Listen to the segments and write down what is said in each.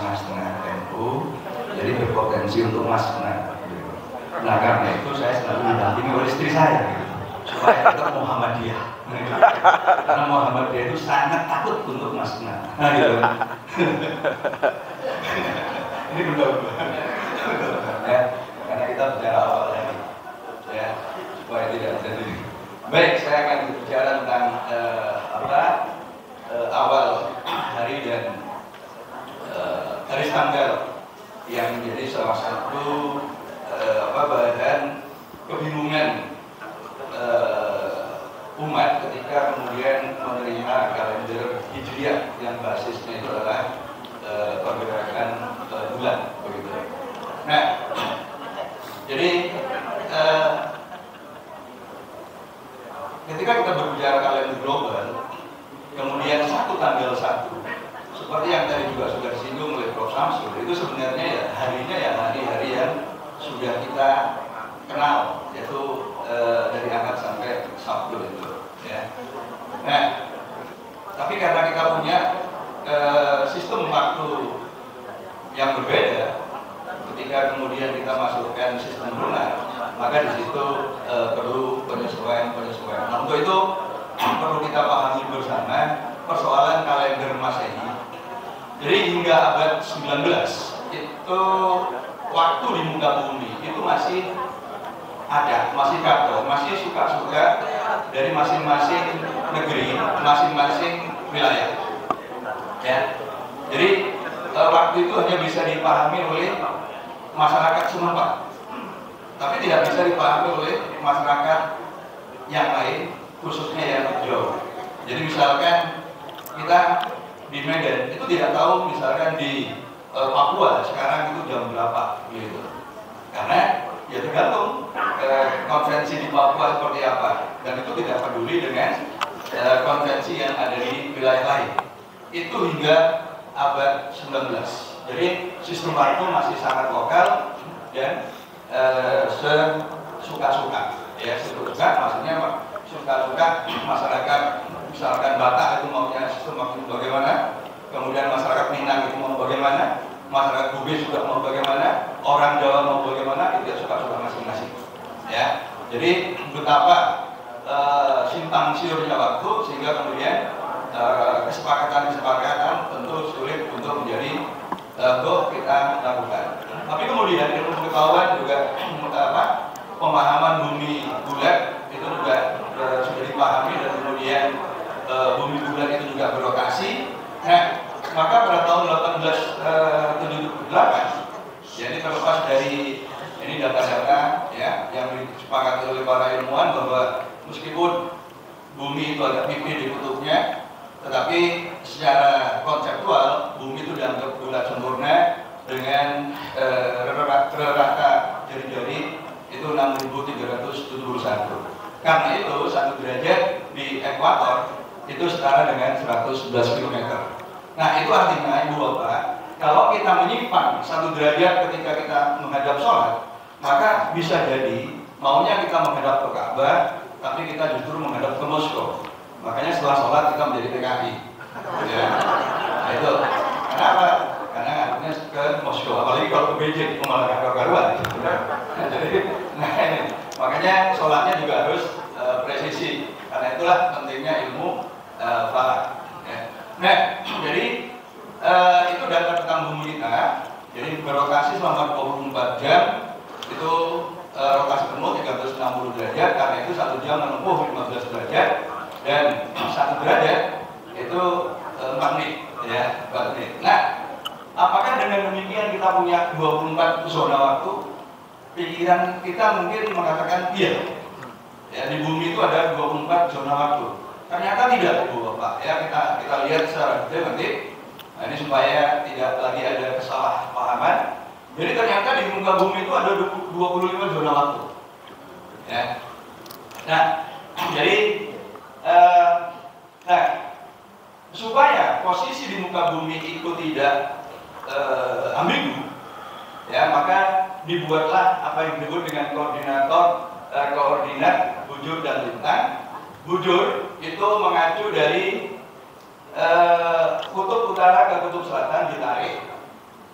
setengah NU, jadi berpotensi untuk emas setengah. Nah karena itu saya selalu didampingi oleh istri saya, gitu, supaya tetap Muhammadiyah. Karena Muhammadiyah itu sangat takut untuk emas setengah. Nah gitu. Ini benar-benar. Ya, karena kita bicara awal lagi, ya, supaya tidak terjadi. Baik, saya akan berbicara tentang awal hari dan garis tanggal yang menjadi salah satu bahan kebingungan umat ketika kemudian menerima kalender Hijriah yang basisnya itu adalah pergerakan bulan, begitu. Nah, jadi ketika kita berbicara kalender global, kemudian tanggal 1, seperti yang tadi juga sudah disinggung oleh Prof. Samsul, itu sebenarnya ya harinya ya hari-hari yang sudah kita kenal, yaitu dari Ahad sampai Sabtu itu, ya. Nah, tapi karena kita punya sistem waktu yang berbeda, ketika kemudian kita masukkan sistem lunar, maka di situ perlu penyesuaian. Nah, untuk itu perlu kita pahami bersama persoalan kalender Masehi. Jadi hingga abad 19 itu waktu di muka bumi itu masih ada, masih kacau, masih suka-suka dari masing-masing negeri, masing-masing wilayah. Ya, jadi waktu itu hanya bisa dipahami oleh masyarakat setempat, tapi tidak bisa dipahami oleh masyarakat yang lain, khususnya yang jauh. Jadi misalkan kita di Medan itu tidak tahu misalkan di Papua sekarang itu jam berapa, gitu. Karena ya tergantung konvensi di Papua seperti apa, dan itu tidak peduli dengan konvensi yang ada di wilayah lain. Itu hingga abad 19. Jadi sistem waktu masih sangat lokal dan sesuka-suka. Ya, sesuka maksudnya suka-suka masyarakat, misalkan Batak itu maunya sistem waktu bagaimana, kemudian masyarakat Minang itu mau bagaimana, masyarakat Bugis juga mau bagaimana, orang Jawa mau bagaimana, itu ya suka-suka masing-masing. Ya, jadi betapa simpang siurnya waktu, sehingga kemudian kesepakatan tentu sulit untuk menjadi kita lakukan. Tapi kemudian ilmu pengetahuan juga pemahaman bumi bulat itu juga sudah dipahami, dan kemudian bumi bulat itu juga berotasi. Nah, maka pada tahun 1878, jadi terlepas dari ini data-data ya yang disepakati oleh para ilmuwan bahwa meskipun bumi itu agak pipih di kutubnya, tetapi secara konseptual bumi itu dianggap bulat sempurna dengan rata jari-jari itu 6.371. Karena itu 1 derajat di ekuator itu setara dengan 111 km. Nah, itu artinya Ibu Bapak, kalau kita menyimpang 1 derajat ketika kita menghadap sholat, maka bisa jadi maunya kita menghadap ke Ka'bah, tapi kita justru menghadap ke Moskow. Makanya setelah sholat kita menjadi PKI. Ya. Nah itu, kenapa? Karena ngadepnya ke Moskow, apalagi kalau ke Beijing, malah karuan. Nah, jadi, ini, makanya sholatnya juga harus presisi. Karena itulah pentingnya ilmu falak. Ya. Nah, jadi itu data tentang bumi kita. Jadi berotasi selama 24 jam itu rotasi penuh 360 derajat. Karena itu 1 jam menempuh 15 derajat, dan 1 derajat itu 4 menit, ya, 4 menit. Nah, apakah dengan demikian kita punya 24 zona waktu? Pikiran kita mungkin mengatakan iya. Ya, di bumi itu ada 24 zona waktu. Ternyata tidak, Ibu Bapak. Ya, kita lihat secara detail nanti. Nah, ini supaya tidak lagi ada kesalahpahaman. Jadi ternyata di muka bumi itu ada 25 zona waktu. Ya. Nah, jadi supaya posisi di muka bumi itu tidak ambigu, ya, maka dibuatlah apa yang disebut dengan koordinat bujur dan lintang. Bujur itu mengacu dari kutub utara ke kutub selatan ditarik,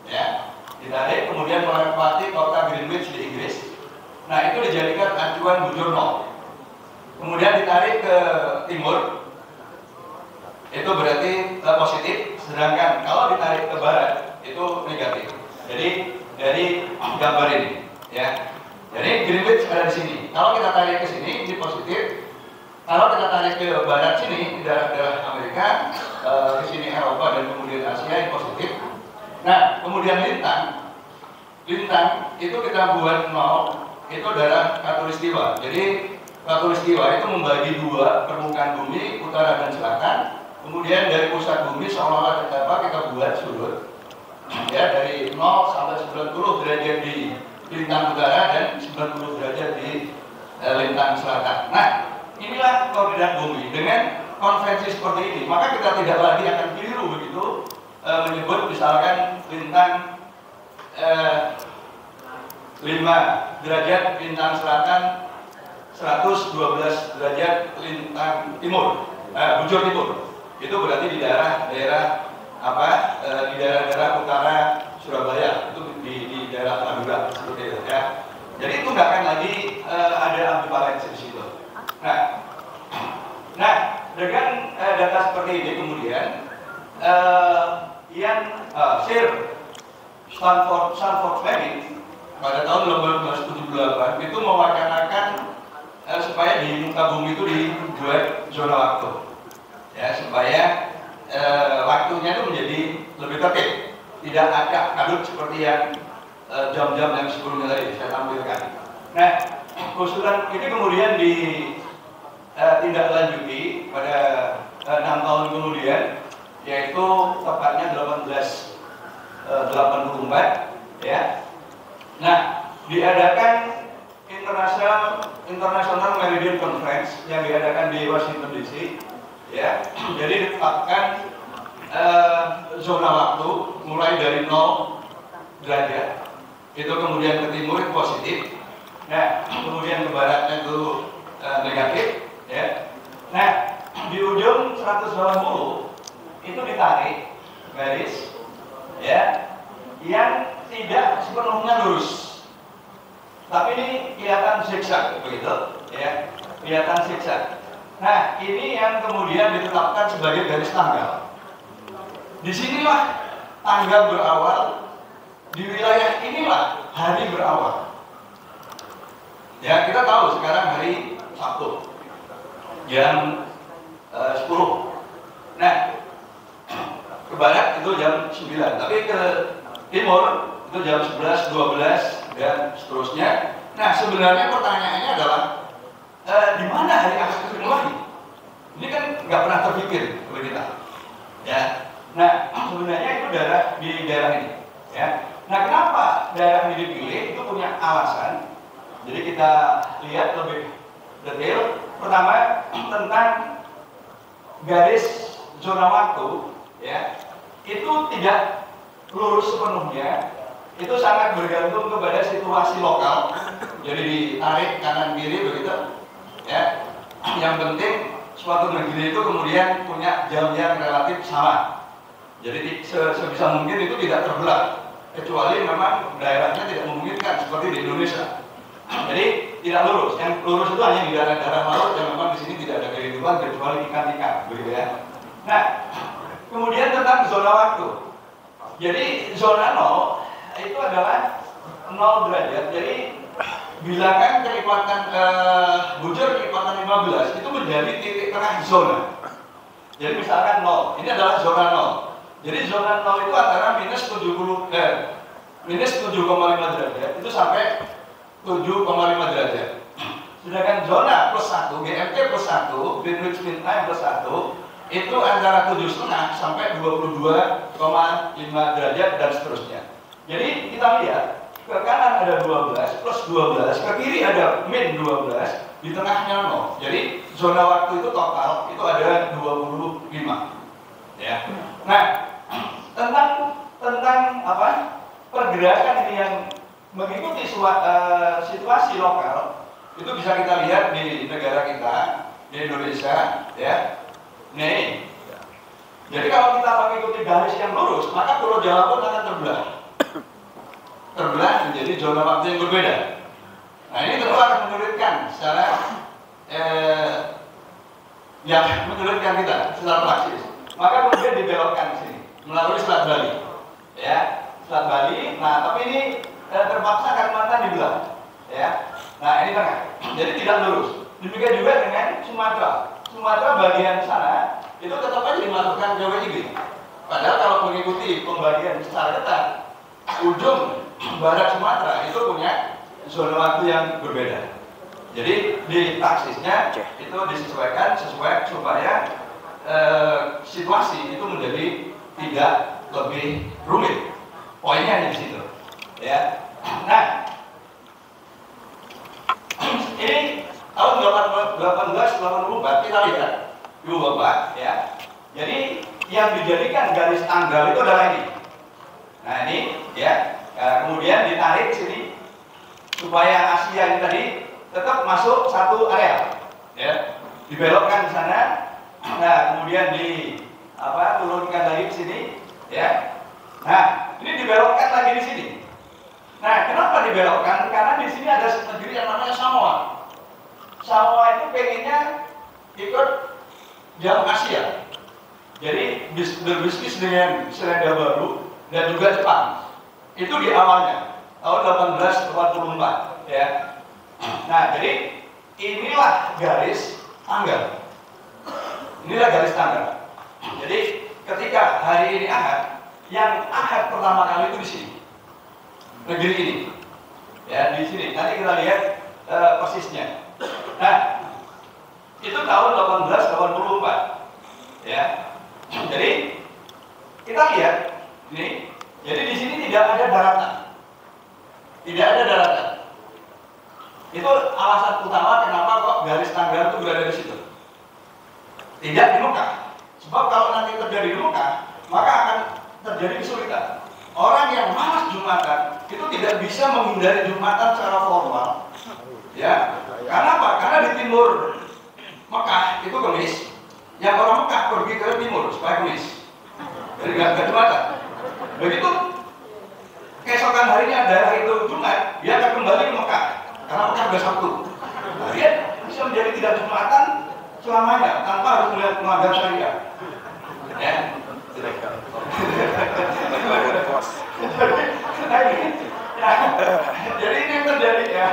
melewati kota Greenwich di Inggris. Nah, itu dijadikan acuan bujur nol. Kemudian ditarik ke timur, itu berarti positif, sedangkan kalau ditarik ke barat itu negatif. Jadi dari gambar ini, ya. Jadi Greenwich ada di sini. Kalau kita tarik ke sini, ini positif. Kalau kita tarik ke barat sini, di daerah Amerika, ke sini Eropa dan kemudian Asia, ini positif. Nah, kemudian lintang itu kita buat nol, itu daerah khatulistiwa. Jadi khatulistiwa itu membagi dua permukaan bumi, utara dan selatan. Kemudian dari pusat bumi seolah-olah kita buat sudut, ya, dari 0 sampai 90 derajat di lintang utara dan 90 derajat di lintang selatan. Nah, inilah koordinat bumi. Dengan konvensi seperti ini, maka kita tidak lagi akan keliru begitu menyebut misalkan lintang 5 derajat lintang selatan, 112 derajat lintang timur, bujur timur. Itu berarti di daerah apa, di daerah utara Surabaya, itu di daerah Madura seperti itu, ya. Jadi itu nggak akan lagi ada ambivalensi di situ. Nah, dengan data seperti ini kemudian Sir Stanford Fleming pada tahun 1978 itu mewacanakan supaya di muka bumi itu dibuat zona waktu, ya, supaya waktunya itu menjadi lebih tertib, tidak acak kadut seperti yang jam-jam yang sebelumnya tadi saya tampilkan. Nah, usulan ini kemudian ditindaklanjuti pada 6 tahun kemudian, yaitu tepatnya 1884, ya. Nah, diadakan International Meridian Conference yang diadakan di Washington DC, ya. Jadi ditetapkan zona waktu mulai dari 0 derajat, itu kemudian ke timur itu positif, nah kemudian ke baratnya itu negatif, ya. Nah, di ujung 180 itu ditarik garis, ya, yang tidak sepenuhnya lurus, tapi ini kelihatan zigzag begitu, ya, kelihatan zigzag. Nah, ini yang kemudian ditetapkan sebagai garis tanggal. Disinilah tanggal berawal, di wilayah inilah hari berawal. Ya, kita tahu sekarang hari Sabtu jam 10. Nah, ke barat itu jam 9, tapi ke timur itu jam 11, 12 dan seterusnya. Nah, sebenarnya pertanyaannya adalah di mana hari akhir lagi? Ini kan nggak pernah terpikir oleh kita, ya. Nah, sebenarnya itu di daerah ini, ya. Nah, kenapa daerah ini dipilih? Itu punya alasan. Jadi kita lihat lebih detail. Pertama, tentang garis zona waktu, ya, itu tidak lurus sepenuhnya. Itu sangat bergantung kepada situasi lokal. Jadi ditarik kanan kiri begitu, ya. Yang penting suatu negeri itu kemudian punya jam yang relatif sama. Jadi sebisa mungkin itu tidak terbelah, kecuali memang daerahnya tidak memungkinkan seperti di Indonesia. Jadi tidak lurus. Yang lurus itu hanya di daerah-daerah laut yang memang di sini tidak ada kehidupan kecuali ikan-ikan, begitu, ya. Nah, kemudian tentang zona waktu. Jadi zona 0 itu adalah 0 derajat. Jadi bilangan kelipatan bujur kelipatan 15 itu menjadi titik tengah zona. Jadi misalkan 0, ini adalah zona 0. Jadi zona 0 itu antara minus 7,5 derajat itu sampai 7,5 derajat. Sedangkan zona plus 1, GMT plus 1, Greenwich Mean Time plus 1 itu antara 7,5 sampai 22,5 derajat dan seterusnya. Jadi kita lihat ke kanan ada 12 plus 12, ke kiri ada min 12, di tengahnya 0. Jadi zona waktu itu total itu ada 25, ya. Nah, tentang apa pergerakan ini yang mengikuti situasi lokal itu bisa kita lihat di negara kita, di Indonesia, ya. Nih, jadi kalau kita mengikuti garis yang lurus, maka Pulau Jawa pun akan terbelah menjadi zona waktu yang berbeda. Nah ini tentu akan menyulitkan secara yang menyulitkan kita secara praktis. Maka kemudian dibelokkan ke sini melalui Selat Bali, ya, Selat Bali. Nah tapi ini terpaksa Kalimantan dibelah, ya. Nah ini tengah, jadi tidak lurus. Demikian juga dengan Sumatera. Sumatera bagian sana itu tetap aja dimasukkan ke WIB. Padahal kalau mengikuti pembagian secara ketat, ujung barat Sumatera itu punya zona waktu yang berbeda. Jadi di taksisnya itu disesuaikan sesuai supaya situasi itu menjadi tidak lebih rumit. Poinnya di situ, ya. Nah, ini tahun 1884 kita lihat, Ibu Bapak, ya. Jadi yang dijadikan garis tanggal itu adalah ini. Nah ini, ya. Kemudian ditarik sini supaya Asia ini tadi tetap masuk satu area, ya. Dibelokkan di sana. Nah kemudian turunkan lagi ke sini, ya. Nah ini dibelokkan lagi di sini. Nah kenapa dibelokkan? Karena di sini ada negeri yang namanya Samoa. Samoa itu pengennya ikut jam Asia. Jadi berbisnis dengan Selandia Baru dan juga Jepang. Itu di awalnya tahun 1884, ya. Nah jadi inilah garis tanggal. Inilah garis tanggal. Jadi ketika hari ini Ahad, yang Ahad pertama kali itu di sini, negeri ini, ya di sini. Nanti kita lihat persisnya. Nah, itu tahun 1884, ya. Jadi kita lihat ini. Jadi di sini tidak ada daratan, tidak ada daratan. Itu alasan utama kenapa kok garis tanggal itu berada di situ. Tidak di Mekah. Sebab kalau nanti terjadi di Mekah, maka akan terjadi kesulitan. Orang yang malas Jumatan itu tidak bisa menghindari Jumatan secara formal, ya. Karena apa? Karena di timur Mekah itu Kemis. Yang orang Mekah pergi ke timur supaya Kemis. Jadi nggak Jumatan. Begitu keesokan harinya daerah itu Jumat, dia akan kembali ke Mekah karena Mekah sudah Sabtu. Nah, dia bisa menjadi tidak Jumatan selamanya tanpa harus melihat melanggar syariat. Ya. Jadi ini yang terjadi, ya.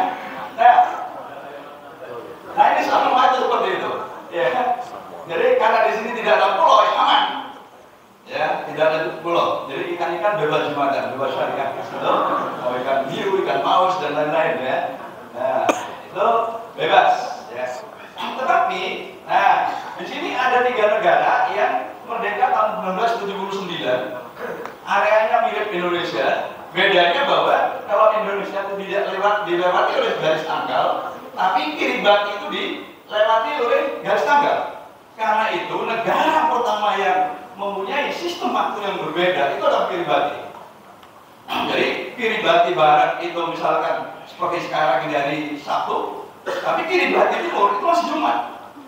Nah ini sama aja seperti itu, ya. Jadi karena di sini tidak ada pulau yang aman. Ya, tidak ada pulau. Jadi ikan-ikan bebas Jumatan, bebas syariat. Itu mau ikan hiu, ikan paus dan lain-lain, ya. Nah, itu bebas, ya. Tetapi, nah, di sini ada 3 negara yang merdeka tahun 1979. Areanya mirip Indonesia. Bedanya bahwa kalau Indonesia itu tidak dilewati oleh garis tanggal, tapi Kiribati itu dilewati oleh garis tanggal. Karena itu negara pertama yang mempunyai sistem waktu yang berbeda itu adalah Kiribati. Jadi Kiribati Barat itu misalkan seperti sekarang ini hari Sabtu, tapi Kiribati Timur itu masih Jumat.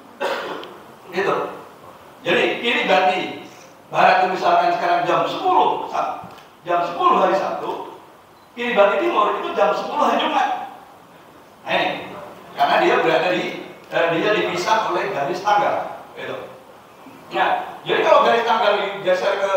Gitu. Jadi Kiribati Barat itu misalkan sekarang jam 10 hari Sabtu, Kiribati Timur itu jam 10 hari Jumat. Nah ini, karena dia berada dia dipisah oleh garis tanggal. Gitu. Nah, jadi kalau garis tanggal digeser ke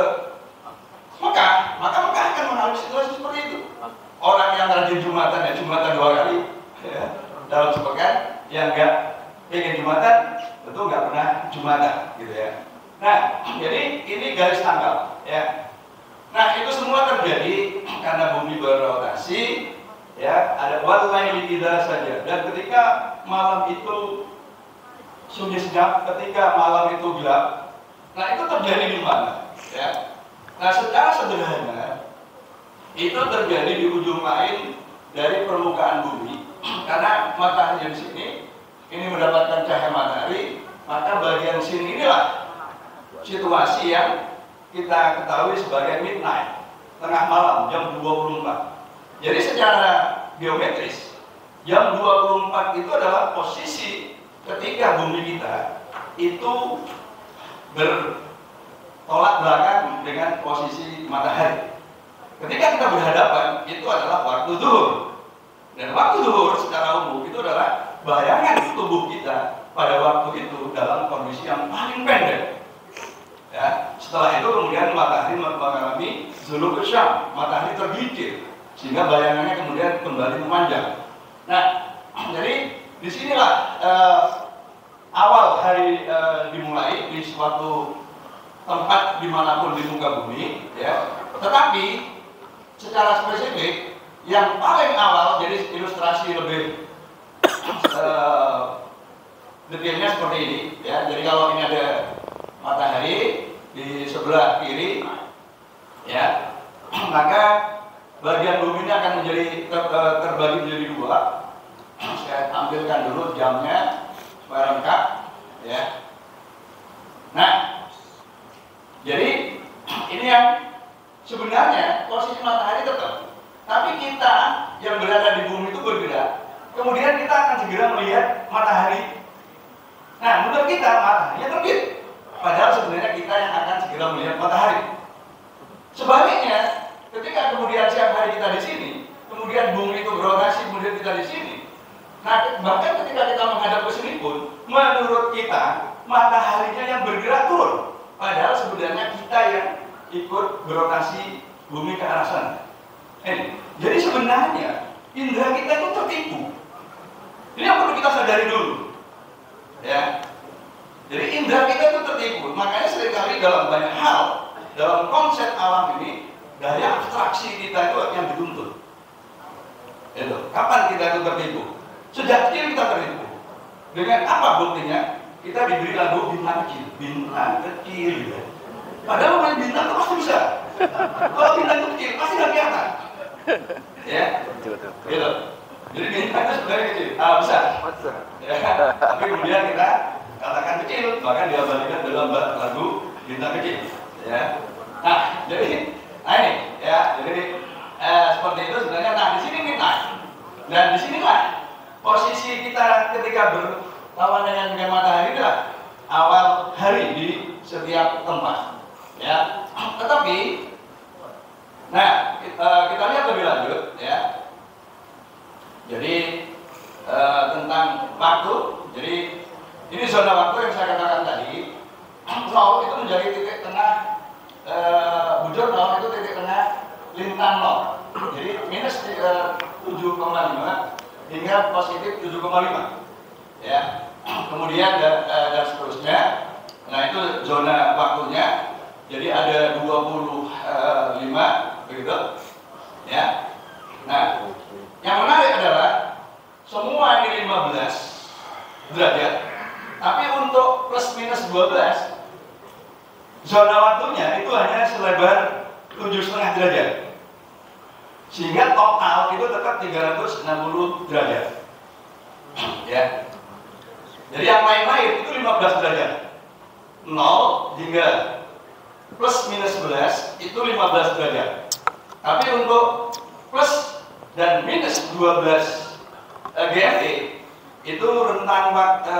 Mekah, maka Mekah akan mengalami situasi seperti itu. Orang yang rajin Jumatan, ya Jumatan 2 kali, ya, dalam sepekan, yang nggak ingin Jumatan, tentu nggak pernah Jumatan, gitu ya. Nah, jadi ini garis tanggal, ya. Nah, itu semua terjadi karena bumi berrotasi, ya. Ada wal-laili idza saja. Dan ketika malam itu sunyi senyap, ketika malam itu gelap, nah itu terjadi di mana? Ya. Nah, secara sederhana itu terjadi di ujung lain dari permukaan bumi, karena matahari di sini ini mendapatkan cahaya matahari, maka bagian sini inilah situasi yang kita ketahui sebagai midnight, tengah malam, jam 24. Jadi secara geometris, jam 24 itu adalah posisi ketika bumi kita itu bertolak belakang dengan posisi matahari. Ketika kita berhadapan, itu adalah waktu zuhur. Zuluk Syam, matahari tergelincir, sehingga bayangannya kemudian kembali memanjang. Nah, jadi disinilah awal hari dimulai di suatu tempat dimanapun di muka bumi, ya. Tetapi secara spesifik yang paling awal, jadi ilustrasi lebih detailnya seperti ini, ya. Jadi kalau ini ada matahari di sebelah kiri, ya, maka bagian bumi ini akan menjadi terbagi menjadi dua. Saya tampilkan dulu jamnya supaya lengkap, ya. Nah, jadi ini yang sebenarnya posisi matahari tetap, tapi kita yang berada di bumi itu bergerak. Kemudian kita akan segera melihat matahari. Nah, menurut kita mataharinya terbit, padahal sebenarnya kita yang akan segera melihat matahari. Sebaliknya, ketika kemudian siang hari kita di sini, kemudian bumi itu berotasi, kemudian kita di sini. Nah, bahkan ketika kita menghadap ke sini pun, menurut kita mataharinya yang bergerak turun, padahal sebenarnya kita yang ikut berotasi bumi ke arah sana. Jadi sebenarnya indera kita itu tertipu. Ini yang perlu kita sadari dulu, ya. Jadi indera kita itu tertipu. Makanya seringkali dalam banyak hal, dalam konsep alam ini, daya abstraksi kita itu yang dituntut. Itu. Kapan kita itu tertipu? Sejak kecil kita tertipu. Dengan apa buktinya? Kita diberi lagu bintang kecil, gitu. Padahal main bintang itu pasti bisa. Kalau bintang itu kecil, pasti nggak kelihatan. Ya, gitu. Jadi bintang itu sebenarnya kecil, besar. Ya. Tapi kemudian kita katakan kecil, bahkan diabadikan dalam lagu bintang kecil. Ya. Nah, jadi, ini, ya, jadi seperti itu sebenarnya. Nah, di sini midnight, dan di sinilah posisi kita ketika berlawanan dengan matahari adalah awal hari di setiap tempat, ya. Tetapi, nah, kita lihat lebih lanjut, ya. Jadi tentang waktu, jadi ini zona waktu yang saya katakan tadi. Nol itu menjadi titik tengah, bujur nol itu titik tengah lintang nol. Jadi minus 7,5 hingga positif 7,5, ya. Kemudian dan seterusnya. Nah, itu zona waktunya. Jadi ada 25, begitu, ya. Nah, yang menarik adalah semua ini 15 derajat, tapi untuk plus minus 12 zona waktunya itu hanya selebar 7,5 derajat, sehingga total itu tetap 360 derajat, ya. Jadi yang lain-lain itu 15 derajat, 0 hingga plus minus 11 itu 15 derajat. Tapi untuk plus dan minus 12 GMT itu rentang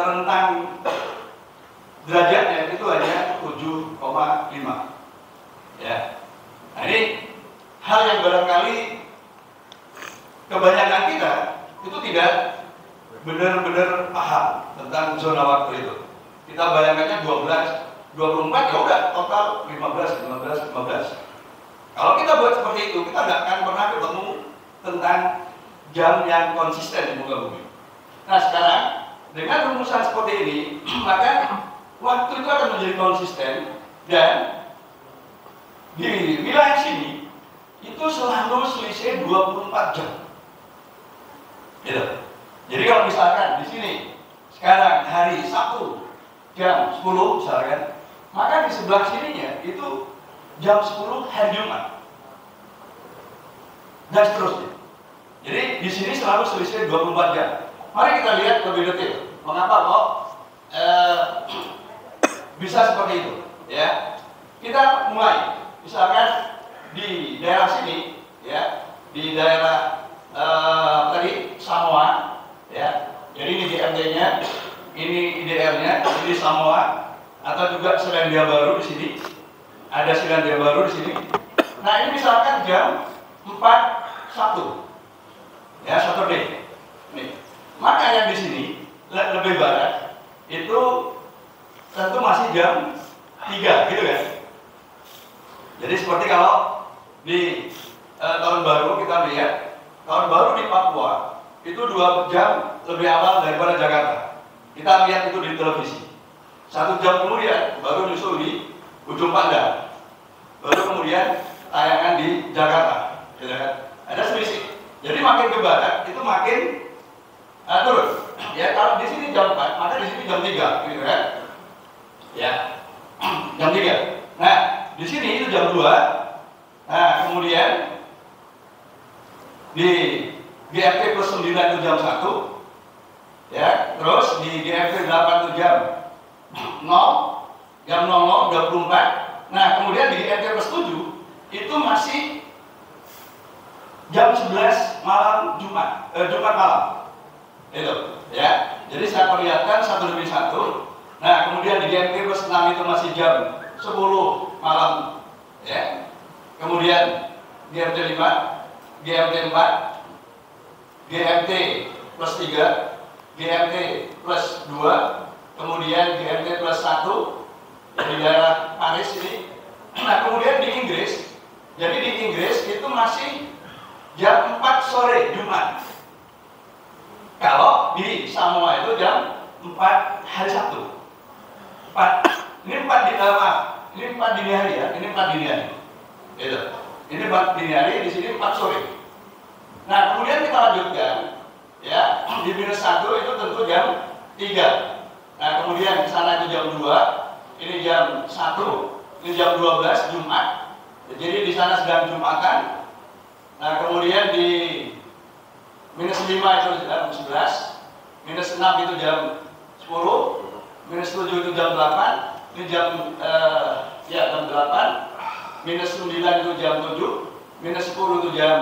derajatnya itu hanya 7,5, ya. Nah, ini hal yang barangkali kebanyakan kita itu tidak benar-benar paham tentang zona waktu itu. Kita bayangkannya 12, 24, ya udah total 15. Kalau kita buat seperti itu, kita nggak akan pernah ketemu tentang jam yang konsisten di muka bumi. Nah, sekarang dengan rumusan seperti ini, maka waktu itu akan menjadi konsisten, dan di wilayah sini itu selalu selisih 24 jam. Gitu. Jadi kalau misalkan di sini sekarang hari Sabtu jam 10 misalkan, maka di sebelah sininya itu jam 10 hari Jumat, dan seterusnya. Jadi di sini selalu selisih 24 jam. Mari kita lihat lebih detail. Mengapa kok bisa seperti itu? Ya, kita mulai. Misalkan di daerah sini, ya, di daerah tadi Samoa, ya. Jadi ini GMT-nya, ini IDR-nya, ini Samoa, atau juga Selandia Baru di sini. Ada Selandia Baru di sini. Nah, ini misalkan jam 4.1, ya, Saturday. Nih. Maka yang di sini lebih barat itu tentu masih jam 3, gitu kan? Jadi seperti kalau di tahun baru kita lihat, tahun baru di Papua itu 2 jam lebih awal daripada Jakarta. Kita lihat itu di televisi. 1 jam kemudian baru nyusul di Ujung Pandang, baru kemudian tayangan di Jakarta. Gitu kan? Ada selisih. Jadi makin ke barat itu makin turun. Ya, kalau di sini jam 4, maka di sini jam 3, gitu kan? Ya, jam 3. Nah, di sini itu jam 2. Nah, kemudian di GMT plus 9 itu jam 1. Ya, terus di GMT 8 itu jam 0, jam 00.24. Nah, kemudian di GMT plus 7 itu masih jam 11 malam Jumat malam. Itu, ya. Jadi saya perlihatkan 1/1. Nah, kemudian di GMT plus 6 itu masih jam 10 malam, ya. Kemudian GMT 5, GMT 4, GMT plus 3, GMT plus 2, kemudian GMT plus 1 di daerah Paris ini. Nah, kemudian di Inggris, jadi di Inggris itu masih jam 4 sore Jumat. Kalau di Samoa itu jam 4 hari Sabtu. 4, ini 4 di ini 4 dini hari ya, ini 4 dini hari. Itu. Ini 4 dini hari, di sini 4 sore. Nah, kemudian kita lanjutkan, ya, di -1 itu tentu jam 3. Nah, kemudian di sana itu jam 2, ini jam 1, ini jam 12 Jumat. Jadi di sana sedang Jumatan. Nah, kemudian di -5 itu jam 11, -6 itu jam 10, -7 itu jam 8, ini jam jam 8, -9 itu jam 7, -10 itu jam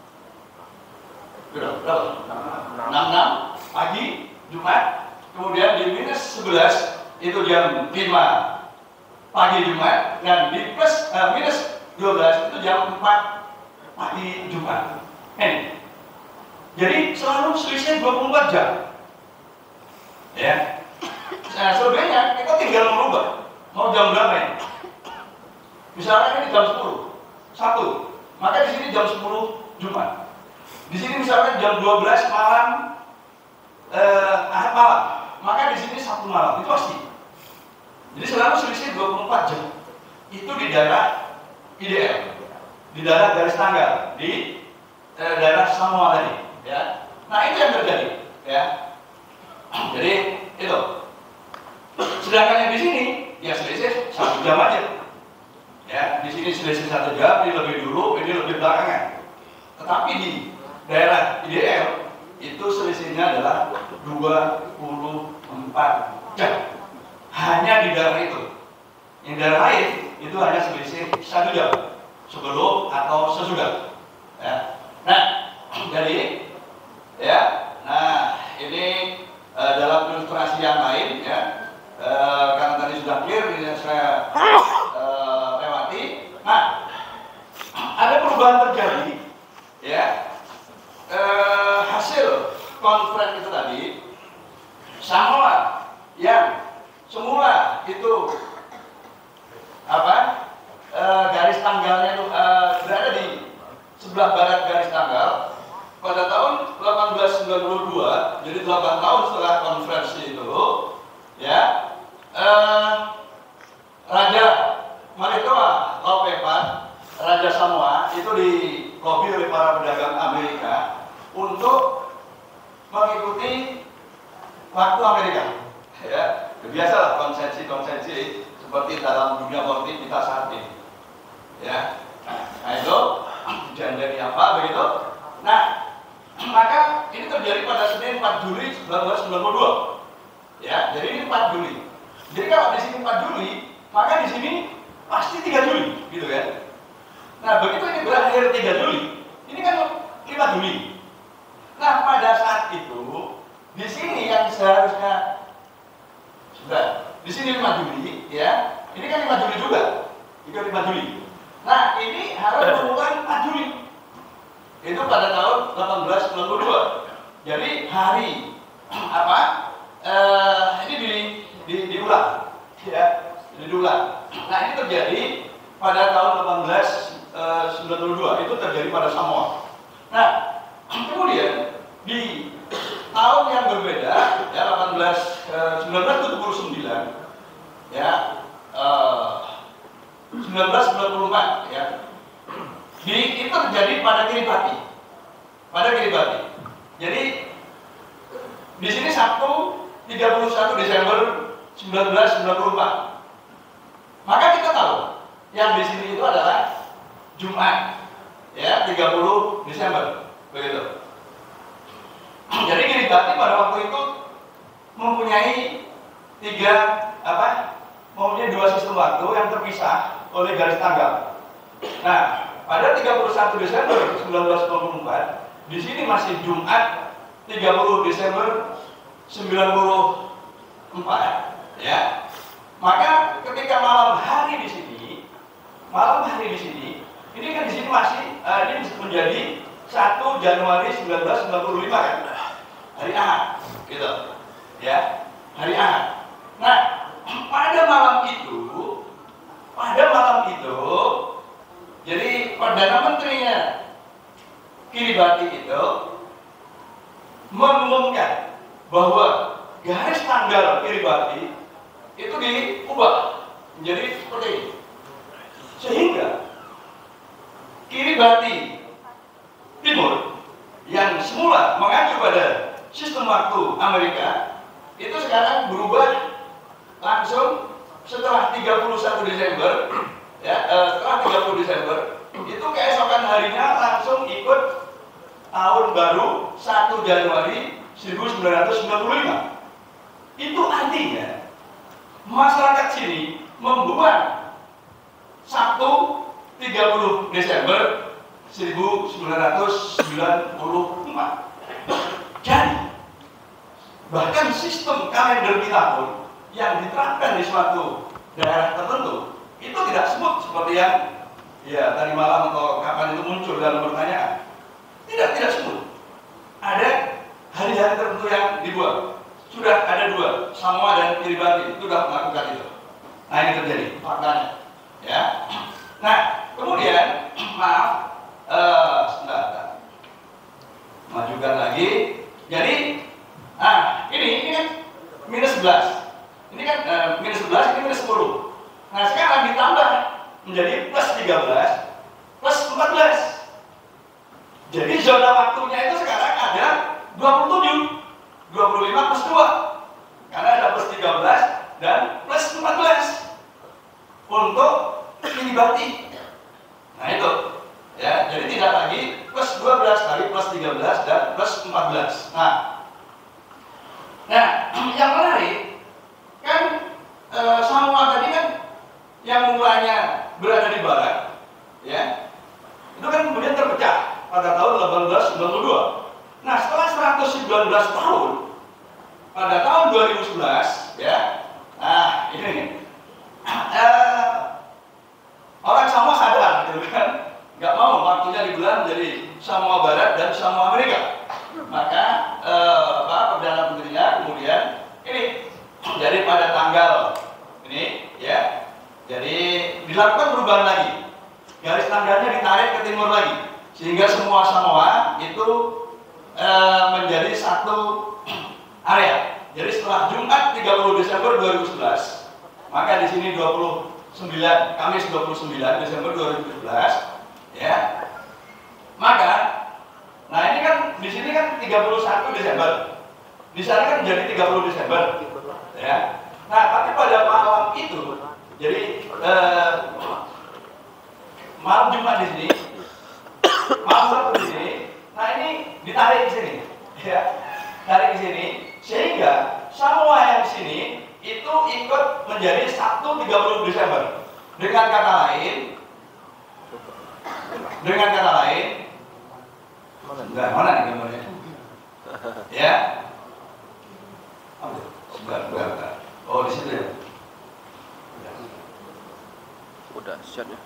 berapa? 66 pagi Jumat. Kemudian di -11 itu jam 5 pagi Jumat, dan di -12 itu jam 4 pagi Jumat. Ini. Jadi selalu selisih 24 jam. Ya. Nah, selebihnya kita tinggal merubah. Mau jam berapa ya? Misalnya ini jam 10, 1, maka di sini jam 10 Jumat. Di sini misalnya jam 12 malam Ahad malam, maka di sini Sabtu malam, itu pasti. Jadi selalu selisih 24 jam. Itu di daerah IDL, di daerah garis tanggal, di daerah Samoa tadi. Ya. Nah, itu yang terjadi. Ya. Jadi itu. Sedangkan yang di sini ya selisih 1 jam aja. Ya, di sini selisih 1 jam, ini lebih dulu, ini lebih belakangan. Tetapi di daerah IDL itu selisihnya adalah 24 jam. Hanya di daerah itu. Yang daerah lain itu hanya selisih 1 jam sebelum atau sesudah. Ya. Nah, jadi ya, nah ini dalam ilustrasi yang lain ya, karena tadi sudah clear, ini saya lewati. Nah, ada perubahan terjadi ya, hasil konferensi itu tadi. Samoa yang semula itu garis tanggalnya itu berada di sebelah barat garis tanggal, pada tahun 1892, jadi 8 tahun setelah konferensi itu, ya, Raja Manitoba Laupepa, Raja Samoa, itu dilobi oleh para pedagang Amerika untuk mengikuti waktu Amerika. Ya, biasalah konsensi seperti dalam dunia politik kita saat ini. Ya, nah itu janji apa begitu. Nah, maka ini terjadi pada Senin 4 Juli 1992. Ya, jadi ini 4 Juli. Jadi kalau di sini 4 Juli, maka di sini pasti 3 Juli, gitu kan? Nah, begitu ini berakhir 3 Juli, ini kan 5 Juli. Nah, pada saat itu di sini yang seharusnya sudah di sini 5 Juli, ya, ini kan 5 Juli juga, itu 5 Juli. Nah, ini harus merupakan 4 Juli. Itu pada tahun 1892. Jadi hari ini diulang, ya, diulang. Nah, ini terjadi pada tahun 1992 itu terjadi pada Samoa. Nah, kemudian di tahun yang berbeda, ya 1979, ya 1994, ya, itu terjadi pada Kiribati, Jadi di sini Sabtu 31 Desember 1994. Maka kita tahu yang di sini itu adalah Jumat, ya 30 Desember, begitu. Jadi Kiribati pada waktu itu mempunyai mempunyai dua sistem waktu yang terpisah oleh garis tanggal. Nah, pada 31 Desember 1994, di sini masih Jumat 30 Desember 94, ya. Maka ketika malam hari di sini, ini kan di sini masih ini menjadi 1 Januari 1995 kan, hari Ahad, gitu, ya, hari Ahad. Nah, pada malam itu, jadi Perdana Menterinya Kiribati itu mengumumkan bahwa garis tanggal Kiribati itu diubah menjadi seperti ini, sehingga Kiribati Timur yang semula mengacu pada sistem waktu Amerika itu sekarang berubah langsung setelah 31 Desember, ya, setelah 30 Desember itu keesokan harinya langsung ikut tahun baru 1 Januari 1995. Itu artinya masyarakat sini membuat Sabtu 30 Desember 1994. Jadi bahkan sistem kalender kita pun yang diterapkan di suatu daerah tertentu itu tidak smooth seperti yang ya tadi malam atau kapan itu muncul dalam pertanyaan. Tidak smooth. Ada hari-hari tertentu yang dibuat. Sudah ada 2, Samoa dan Kiribati sudah melakukan itu. Nah, ini terjadi faktanya, ya. Nah, kemudian maaf, sebentar, majukan lagi. Jadi, ini kan minus 11. Ini kan minus 11, ini minus 10. Nah, sekarang ditambah menjadi plus 13, plus 14. Jadi zona waktunya itu sekarang ada 27, 25 plus 2. Karena ada plus 13 dan plus 14 untuk Kiribati. Nah itu, ya, jadi tidak lagi plus 12 kali plus 13 dan plus 14. Nah, yang menarik kan Samoa tadi kan yang mulanya berada di barat, ya, itu kan kemudian terpecah pada tahun 1892. Nah, setelah 119 tahun pada tahun 2011, ya, nah ini nih, orang Samoa sadar, gitu kan, nggak mau waktunya dibelah menjadi Samoa Barat dan Samoa Amerika. Maka Perdana Menterinya kemudian ini jadi pada tanggal ini, ya, jadi dilakukan perubahan lagi, garis tanggalnya ditarik ke timur lagi, sehingga semua Samoa itu menjadi satu area. Jadi setelah Jumat 30 Desember 2011, maka di sini 29 Kamis 29 Desember 2017, ya. Maka nah ini kan di sini kan 31 Desember. Di sana kan menjadi 30 Desember. Ya. Nah, tapi pada malam itu jadi malam Jumat di sini, malam Sabtu di sini. Nah, ini ditarik ke sini, ya, tarik ke sini, sehingga Samoa yang di sini itu ikut menjadi Sabtu 30 Desember. Dengan kata lain, mana nih gambarnya? Ya, sebentar. Oh, di situ ya. Udah shot ya.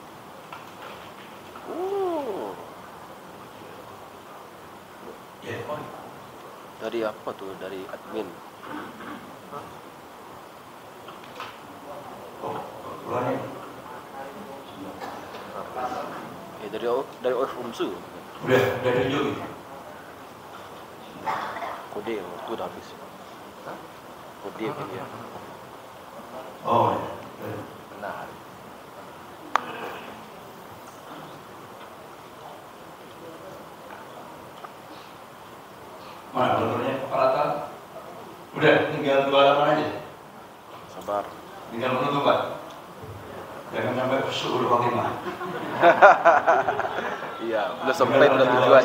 Dari apa tuh? Dari admin. Oh, ulangi. Ya, dari Umsu. Udah tunjuk gitu. Kode itu udah habis. Kode ya. Oh ya. Benar. Mana bentuknya peralatan? Udah, tinggal 28 aja. Sabar. Tinggal penutupan. Jangan sampai suruh Fatimah. Iya, belum sampai pada tujuan.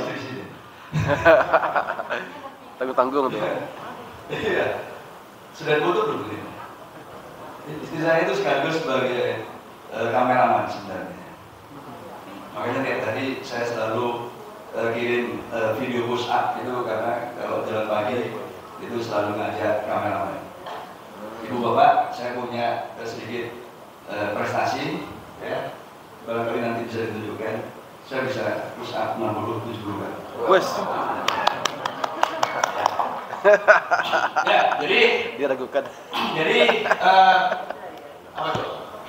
Tanggung-tanggung tuh. Iya. Sudah tutup dulu ini. Istri saya itu sekaligus sebagai kameraman sebenarnya. Makanya kayak tadi saya selalu kirim video push up itu karena kalau jalan pagi itu selalu ngajak kameraman. Ibu bapak, saya punya sedikit prestasi, ya. Barangkali nanti bisa ditunjukkan. Saya bisa push up 60-70 kan. Wes. Ya, jadi Diragukan. Jadi apa tuh?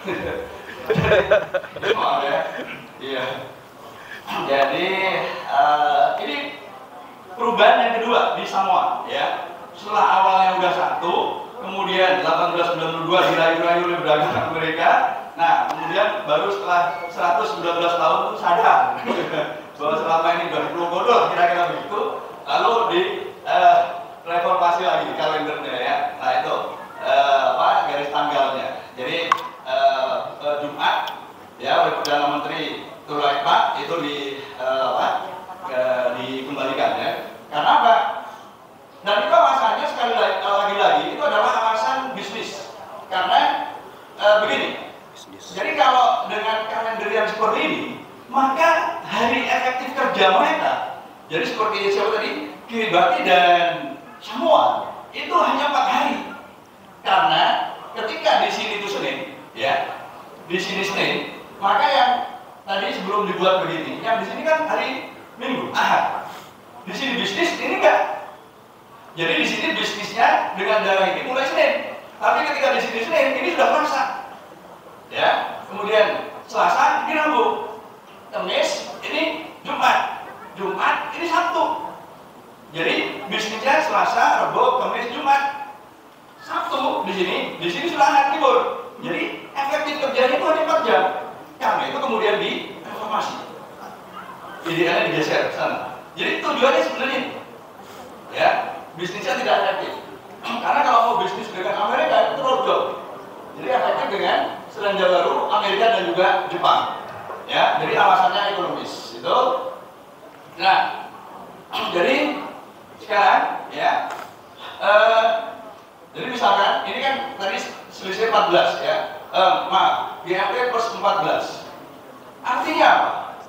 Maaf ya. Iya. Jadi ini perubahan yang kedua di Samoa, ya. Setelah awalnya udah satu, kemudian 1892 dirayu-rayu oleh pedagang Amerika. Nah, kemudian baru setelah 119 tahun itu sadar bahwa selama ini udah diprogodol kira-kira begitu. Lalu di reformasi lagi kalendernya, ya. Nah itu garis tanggalnya. Jadi Jumat, ya, oleh Perdana Menteri Turaikpa itu dikembalikan, ya. Karena apa? Dan itu alasannya sekali lagi itu adalah alasan bisnis. Karena begini. Jadi kalau dengan kalender yang seperti ini, maka hari efektif kerja mereka, jadi seperti siapa tadi, Kiribati dan Samoa, itu hanya 4 hari. Karena ketika di sini itu Senin, ya, di sini Senin, maka yang tadi sebelum dibuat begini, yang di sini kan hari Minggu, Ahad. Di sini bisnis, ini enggak. Jadi di sini bisnisnya dengan darah ini mulai Senin. Tapi ketika di sini Senin, ini sudah Selasa. Ya, kemudian Selasa ini Rabu, Kamis ini Jumat, Jumat ini Sabtu. Jadi bisnisnya Selasa, Rabu, Kamis, Jumat, Sabtu di sini sudah Ahad libur. Jadi efektif kerjanya itu hanya 4 jam. Karena itu kemudian direformasi. Idealnya digeser ke sana. Jadi tujuannya sebenarnya, ya, bisnisnya tidak efektif. Karena kalau mau bisnis dengan Amerika itu terlalu jauh. Jadi efektif dengan Selandia Baru, Amerika dan juga Jepang. Ya, jadi alasannya ekonomis. Itu. Nah, jadi sekarang, ya, jadi misalkan ini kan tadi selisih 14, ya, GMT plus 14. Artinya apa?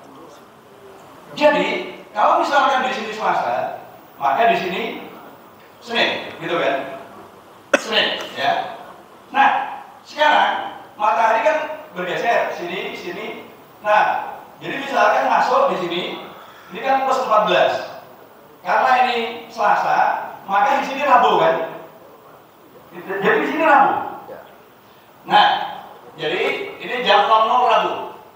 Jadi kalau misalkan di sini Selasa, maka di sini Senin, gitu kan? Senin, ya. Nah, sekarang matahari kan bergeser sini, sini. Nah, jadi misalkan masuk di sini, ini kan plus 14. Karena ini Selasa, maka di sini Rabu kan? Jadi di sini Rabu. Nah, jadi ini jam 00 Rabu.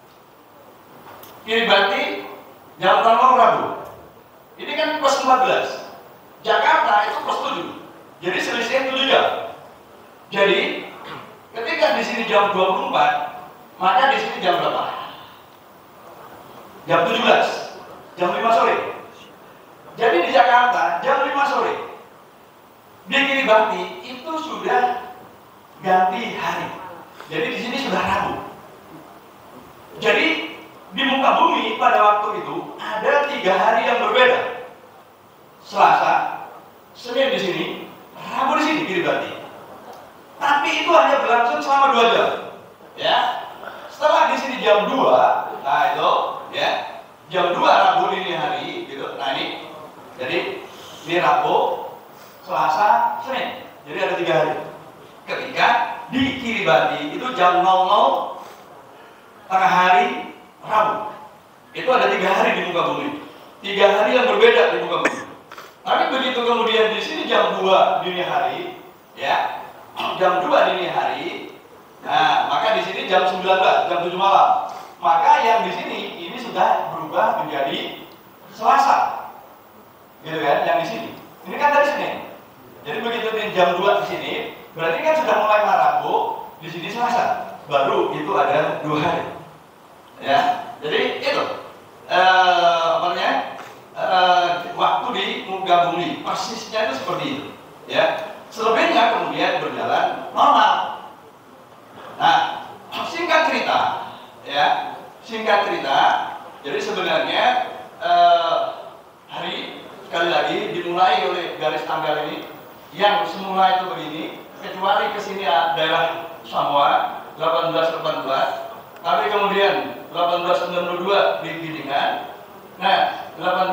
Kiribati jam 00 Rabu. Ini kan plus 14. Jakarta itu plus 7. Jadi selisihnya 7 jam. Jadi ketika di sini jam 24, maka di sini jam berapa? Jam 17. Jam 5 sore. Jadi di Jakarta jam 5 sore. Di Kiribati itu sudah ganti hari. Jadi di sini sudah Rabu. Jadi di muka bumi pada waktu itu ada 3 hari yang berbeda. Selasa, Senin di sini, Rabu di sini Kiribati. Tapi itu hanya berlangsung selama 2 jam. Ya. Setelah di sini jam 2, nah itu, ya. Jam 2 Rabu dini hari gitu. Nah ini. Jadi ini Rabu, Selasa, Senin. Jadi ada 3 hari. Ketika di Kiribati itu jam 00 tengah hari Rabu. Itu ada 3 hari di muka bumi. 3 hari yang berbeda di muka bumi. Tapi begitu kemudian di sini jam 2 dini hari, ya, jam 2 dini hari, nah maka di sini jam 19, jam 7 malam. maka yang di sini ini sudah berubah menjadi Selasa, gitu kan? Yang di sini, ini kan dari Senin. Jadi begitu di jam 2 di sini, berarti kan sudah mulai Rabu, di sini Selasa, baru itu ada 2 hari, ya. Jadi itu waktu di muka bumi persisnya itu seperti itu, ya. Selebihnya kemudian berjalan normal. Nah, singkat cerita, ya, jadi sebenarnya hari sekali lagi dimulai oleh garis tanggal ini yang semula itu begini, kecuali ke sini daerah Samoa 1818, tapi kemudian 1892 diginikan. Nah,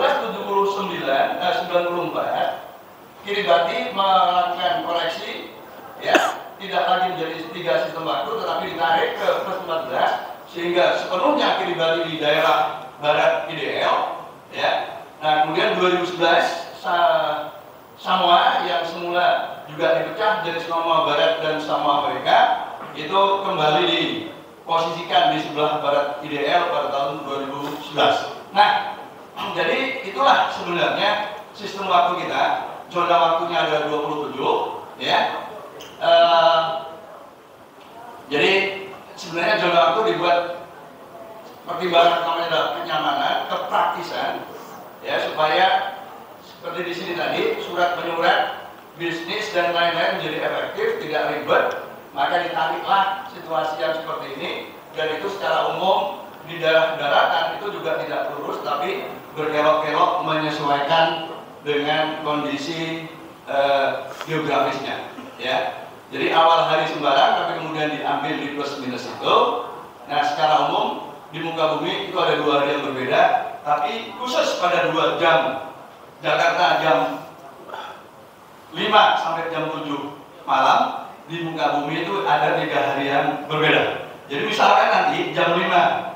94 Kiribati melakukan koreksi, ya, tidak lagi menjadi 3 sistem waktu, tetapi ditarik ke plus 14 sehingga sepenuhnya Kiribati di daerah barat IDL, ya. Nah, kemudian 2011 Samoa yang semula juga dipecah jadi Samoa Barat dan Samoa Amerika itu kembali diposisikan di sebelah barat IDL pada tahun 2011. Nah, jadi itulah sebenarnya sistem waktu kita. Zona waktunya ada 27, ya. Jadi sebenarnya zona waktu dibuat pertimbangan namanya adalah kenyamanan, kepraktisan, ya, supaya seperti di sini tadi surat menyurat bisnis dan lain-lain menjadi efektif, tidak ribet, maka ditariklah situasi yang seperti ini, dan itu secara umum di daerah daratan itu juga tidak lurus tapi berkelok-kelok menyesuaikan dengan kondisi geografisnya, ya. Jadi awal hari sembarang tapi kemudian diambil di plus minus itu. Nah, secara umum di muka bumi itu ada 2 hari yang berbeda, tapi khusus pada 2 jam Jakarta jam 5 sampai jam 7 malam, di muka bumi itu ada 3 hari yang berbeda. Jadi misalkan nanti jam 5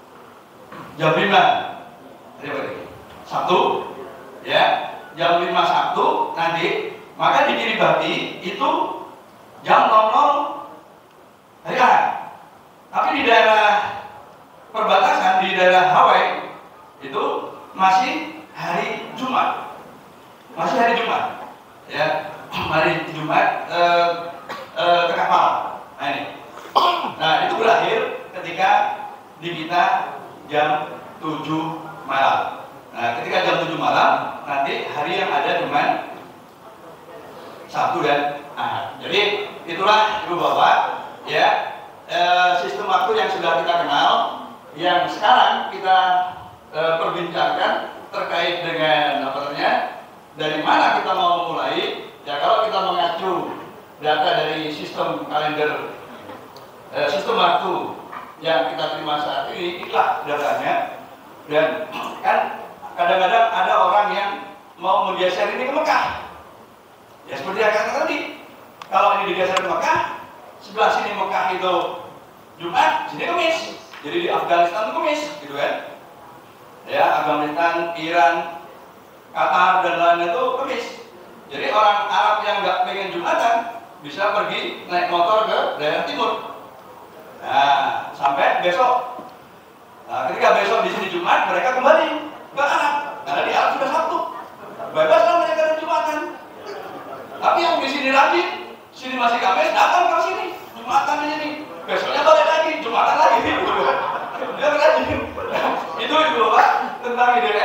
Sabtu, ya, jam 5 Sabtu nanti, maka di Kiribati itu jam 00 hari Ahad. Tapi di daerah perbatasan, di daerah Hawaii itu masih hari Jumat. Ya, hari Jumat tengah malam. Nah, ini. Nah, itu berakhir ketika di kita jam 7 malam. Nah, ketika jam 7 malam, nanti hari yang ada cuma Sabtu dan Ahad. Jadi itulah Ibu Bapak, ya, sistem waktu yang sudah kita kenal, yang sekarang kita perbincangkan terkait dengan dari mana kita mau memulai. Ya, kalau kita mengacu data dari sistem kalender, sistem waktu yang kita terima saat ini, inilah datanya. Dan kan kadang-kadang ada orang yang mau menggeser ini ke Mekah. Ya, seperti yang kata tadi, kalau ini digeser ke Mekah, sebelah sini Mekah itu Jumat, sini Kamis. Jadi di Afghanistan itu Kamis, gitu kan? Ya, Afghanistan, Iran, Qatar dan lain-lain itu Kamis. Jadi orang Arab yang nggak pengen Jumatan bisa pergi naik motor ke daerah timur. Nah, sampai besok. Nah, ketika besok di sini Jumat, mereka kembali ke Arab. Karena di Arab sudah Sabtu. Bebas kan mereka ada Jumatan. Tapi yang di sini rajin, sini masih Kamis, datang ke sini, Jumatan di sini. Besoknya balik lagi, Jumatan lagi. Dia rajin. Itu Ibu Bapak tentang ide